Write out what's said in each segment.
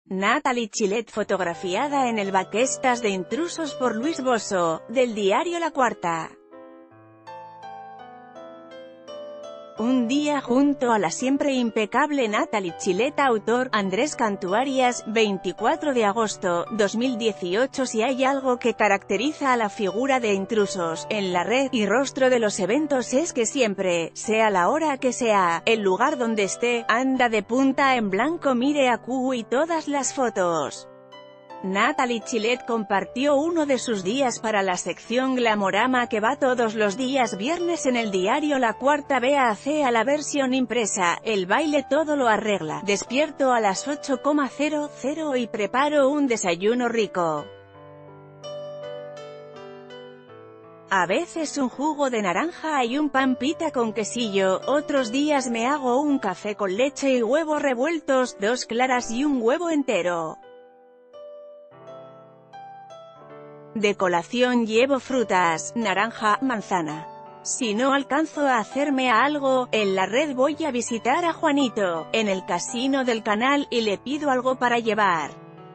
Natalie Gillette fotografiada en el Baquestas de Intrusos por Luis Bosso, del diario La Cuarta. Un día junto a la siempre impecable Natalie Gillette. Autor, Andrés Cantuarias, 24 de agosto, 2018. Si hay algo que caracteriza a la figura de Intrusos, en la red, y rostro de los eventos es que siempre, sea la hora que sea, el lugar donde esté, anda de punta en blanco. Mire a Q y todas las fotos. Natalie Gillette compartió uno de sus días para la sección Glamorama que va todos los días viernes en el diario La Cuarta. VAC a la versión impresa, el baile todo lo arregla. Despierto a las 8:00 y preparo un desayuno rico. A veces un jugo de naranja y un pan pita con quesillo, otros días me hago un café con leche y huevos revueltos, 2 claras y un huevo entero. De colación llevo frutas, naranja, manzana. Si no alcanzo a hacerme a algo, en la red voy a visitar a Juanito, en el casino del canal, y le pido algo para llevar.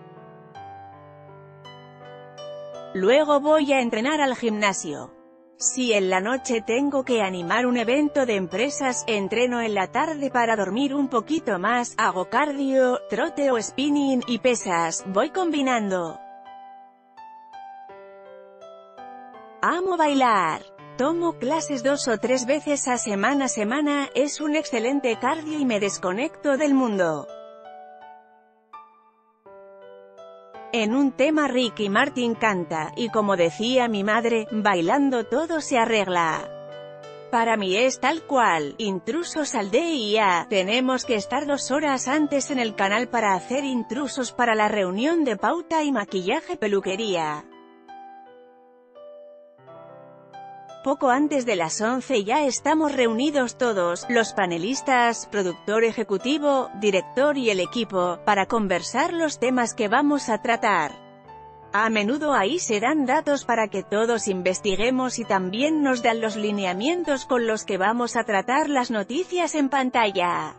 Luego voy a entrenar al gimnasio. Si en la noche tengo que animar un evento de empresas, entreno en la tarde para dormir un poquito más, hago cardio, trote o spinning, y pesas, voy combinando. Amo bailar. Tomo clases 2 o 3 veces a semana. Es un excelente cardio y me desconecto del mundo. En un tema Ricky Martin canta, y como decía mi madre, bailando todo se arregla. Para mí es tal cual, Intrusos al día. Tenemos que estar 2 horas antes en el canal para hacer intrusos para la reunión de pauta y maquillaje peluquería. Poco antes de las 11 ya estamos reunidos todos, los panelistas, productor ejecutivo, director y el equipo, para conversar los temas que vamos a tratar. A menudo ahí se dan datos para que todos investiguemos y también nos dan los lineamientos con los que vamos a tratar las noticias en pantalla.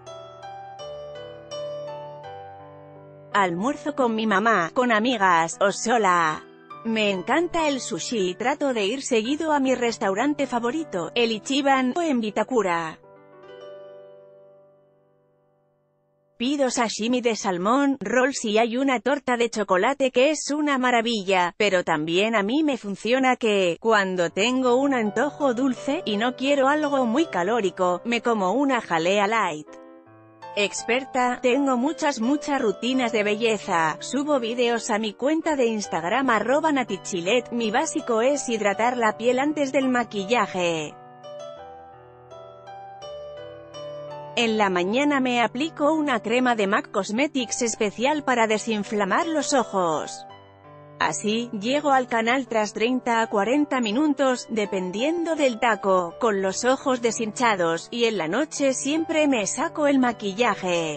Almuerzo con mi mamá, con amigas, o sola. Me encanta el sushi y trato de ir seguido a mi restaurante favorito, el Ichiban, o en Vitacura. Pido sashimi de salmón, rolls y hay una torta de chocolate que es una maravilla, pero también a mí me funciona que, cuando tengo un antojo dulce, y no quiero algo muy calórico, me como una jalea light. Experta, tengo muchas rutinas de belleza, subo vídeos a mi cuenta de Instagram @NattyGillette, mi básico es hidratar la piel antes del maquillaje. En la mañana me aplico una crema de MAC Cosmetics especial para desinflamar los ojos. Así, llego al canal tras 30 a 40 minutos, dependiendo del taco, con los ojos deshinchados, y en la noche siempre me saco el maquillaje.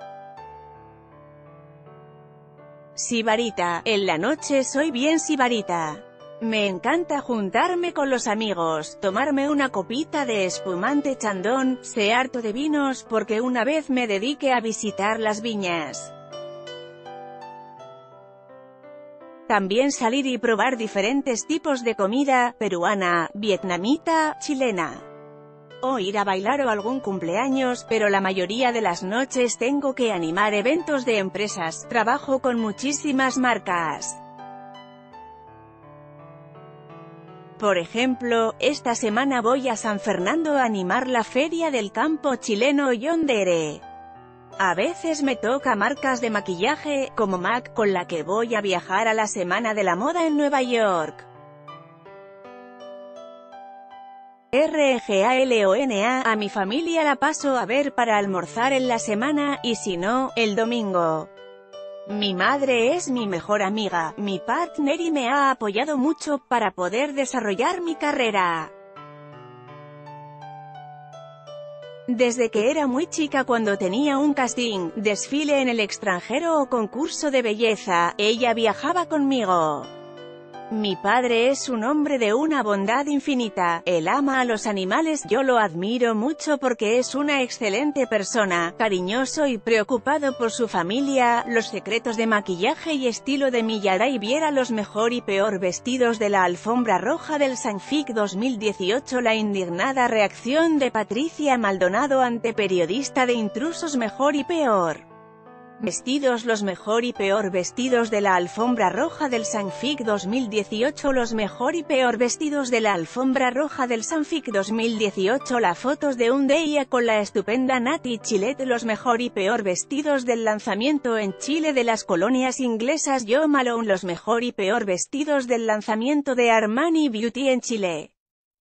Sibarita, en la noche soy bien sibarita. Me encanta juntarme con los amigos, tomarme una copita de espumante Chandon, sé harto de vinos porque una vez me dediqué a visitar las viñas. También salir y probar diferentes tipos de comida, peruana, vietnamita, chilena. O ir a bailar o algún cumpleaños, pero la mayoría de las noches tengo que animar eventos de empresas, trabajo con muchísimas marcas. Por ejemplo, esta semana voy a San Fernando a animar la feria del campo chileno Yondere. A veces me toca marcas de maquillaje, como MAC, con la que voy a viajar a la Semana de la Moda en Nueva York. RGALONA, a mi familia la paso a ver para almorzar en la semana, y si no, el domingo. Mi madre es mi mejor amiga, mi partner y me ha apoyado mucho para poder desarrollar mi carrera. Desde que era muy chica, cuando tenía un casting, desfile en el extranjero o concurso de belleza, ella viajaba conmigo. Mi padre es un hombre de una bondad infinita, él ama a los animales, yo lo admiro mucho porque es una excelente persona, cariñoso y preocupado por su familia. Los secretos de maquillaje y estilo de Millaray. Viera los mejor y peor vestidos de la alfombra roja del Sanfic 2018. La indignada reacción de Patricia Maldonado ante periodista de Intrusos. Mejor y peor vestidos. Los mejor y peor vestidos de la alfombra roja del Sanfic 2018. Los mejor y peor vestidos de la alfombra roja del Sanfic 2018. Las fotos de un día con la estupenda Nati Chillet. Los mejor y peor vestidos del lanzamiento en Chile de las colonias inglesas Jo Malone. Los mejor y peor vestidos del lanzamiento de Armani Beauty en Chile.